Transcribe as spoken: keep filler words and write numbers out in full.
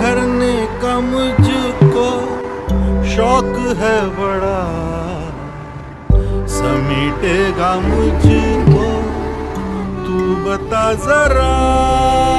भरने का मुझको शौक है बड़ा, समीटेगा मुझको तू बता जरा।